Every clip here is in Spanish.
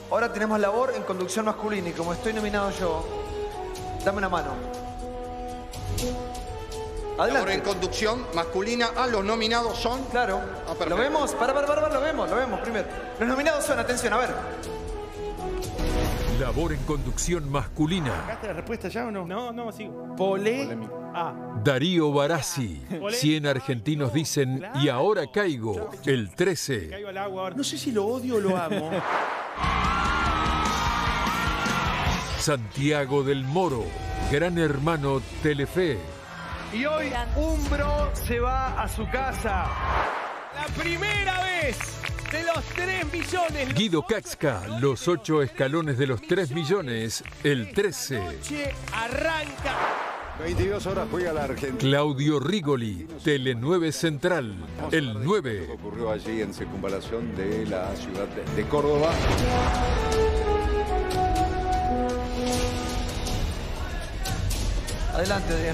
ahora tenemos labor en conducción masculina y como estoy nominado yo, dame una mano. Labor Adelante. en conducción masculina. Ah, los nominados son... Claro. perfecto. ¿Lo vemos? Para, lo vemos primero. Los nominados son, atención, a ver. Labor en conducción masculina. ¿Sacaste la respuesta ya o no? No, sigo. Pole. Darío Barassi. 100 argentinos dicen, y ahora caigo, el 13. Caigo al agua ahora. No sé si lo odio o lo amo. Santiago del Moro, Gran Hermano Telefe. Y hoy Umbro se va a su casa. La primera vez de los 3 millones. Guido Caxca, los 8 escalones de los 3 millones, el 13. Noche arranca. 22 horas juega la Argentina. Claudio Rigoli, Tele 9 Central, el 9. Ocurrió allí en circunvalación de la ciudad de Córdoba. Adelante, Adrián.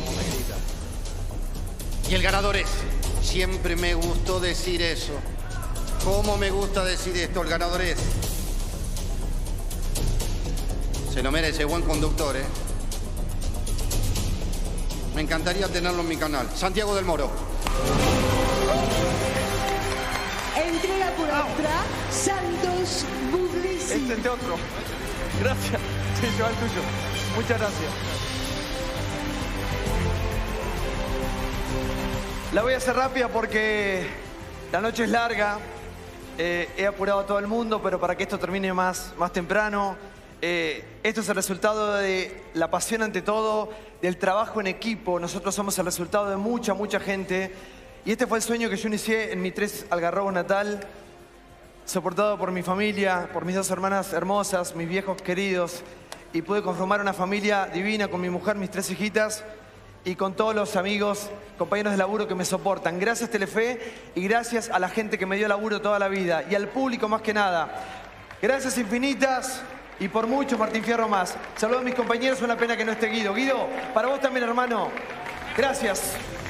Y el ganador es... Siempre me gustó decir eso. ¿Cómo me gusta decir esto? El ganador es... Se lo merece, buen conductor, ¿eh? Me encantaría tenerlo en mi canal. Santiago del Moro. Entrega por otra, Santos Buglisi. Este es de otro. Gracias. Sí, lleva el tuyo. Muchas gracias. La voy a hacer rápida porque la noche es larga. He apurado a todo el mundo, pero para que esto termine más temprano. Esto es el resultado de la pasión ante todo, del trabajo en equipo. Nosotros somos el resultado de mucha gente. Y este fue el sueño que yo inicié en mi 3 Algarrobos natal, soportado por mi familia, por mis 2 hermanas hermosas, mis viejos queridos. Y pude conformar una familia divina con mi mujer, mis 3 hijitas y con todos los amigos, compañeros de laburo que me soportan. Gracias Telefe y gracias a la gente que me dio laburo toda la vida y al público más que nada. Gracias infinitas. Y por mucho, Martín Fierro más. Saludos a mis compañeros, una pena que no esté Guido. Guido, para vos también, hermano. Gracias.